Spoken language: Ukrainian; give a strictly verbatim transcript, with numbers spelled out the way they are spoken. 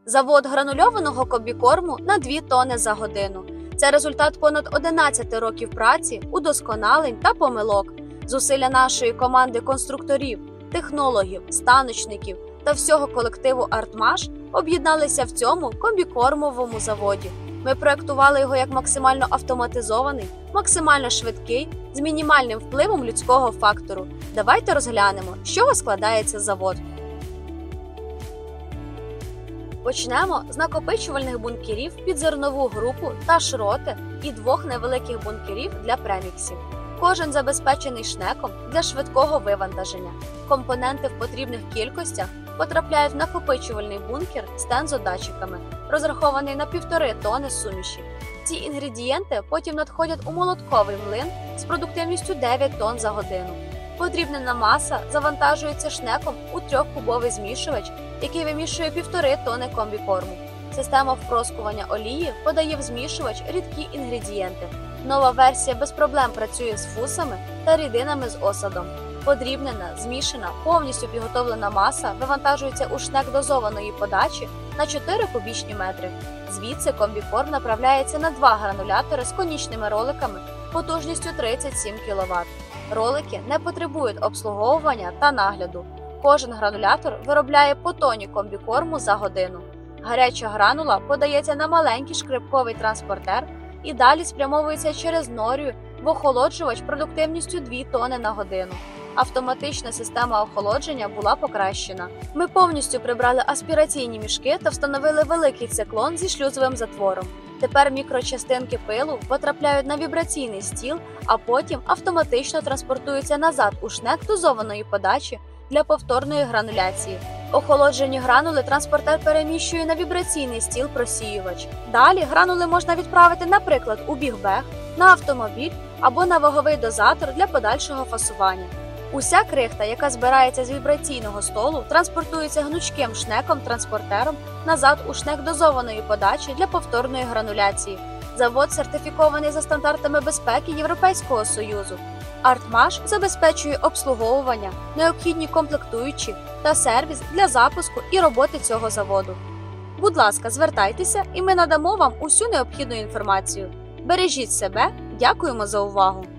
Завод гранульованого комбікорму на дві тонни за годину. Це результат понад одинадцяти років праці, удосконалень та помилок. Зусилля нашої команди конструкторів, технологів, станочників та всього колективу «Артмаш» об'єдналися в цьому комбікормовому заводі. Ми проєктували його як максимально автоматизований, максимально швидкий, з мінімальним впливом людського фактору. Давайте розглянемо, з чого складається завод. Почнемо з накопичувальних бункерів під зернову групу та шроти і двох невеликих бункерів для преміксів. Кожен забезпечений шнеком для швидкого вивантаження. Компоненти в потрібних кількостях потрапляють в накопичувальний бункер з тензодатчиками, розрахований на півтори тонни суміші. Ці інгредієнти потім надходять у молотковий млин з продуктивністю дев'ять тонн за годину. Подрібнена маса завантажується шнеком у трьохкубовий змішувач, який вимішує півтори тонни комбікорму. Система впроскування олії подає в змішувач рідкі інгредієнти. Нова версія без проблем працює з фусами та рідинами з осадом. Подрібнена, змішана, повністю підготовлена маса вивантажується у шнек дозованої подачі на чотири кубічні метри. Звідси комбікорм направляється на два гранулятори з конічними роликами потужністю тридцять сім кіловат. Ролики не потребують обслуговування та нагляду. Кожен гранулятор виробляє по тоні комбікорму за годину. Гаряча гранула подається на маленький шкрипковий транспортер і далі спрямовується через норію в охолоджувач продуктивністю дві тонни на годину. Автоматична система охолодження була покращена. Ми повністю прибрали аспіраційні мішки та встановили великий циклон зі шлюзовим затвором. Тепер мікрочастинки пилу потрапляють на вібраційний стіл, а потім автоматично транспортуються назад у шнек дозованої подачі для повторної грануляції. Охолоджені гранули транспортер переміщує на вібраційний стіл-просіювач. Далі гранули можна відправити, наприклад, у бігбег, на автомобіль або на ваговий дозатор для подальшого фасування. Уся крихта, яка збирається з вібраційного столу, транспортується гнучким шнеком-транспортером назад у шнек дозованої подачі для повторної грануляції. Завод сертифікований за стандартами безпеки Європейського Союзу. «Артмаш» забезпечує обслуговування, необхідні комплектуючі та сервіс для запуску і роботи цього заводу. Будь ласка, звертайтеся і ми надамо вам усю необхідну інформацію. Бережіть себе, дякуємо за увагу!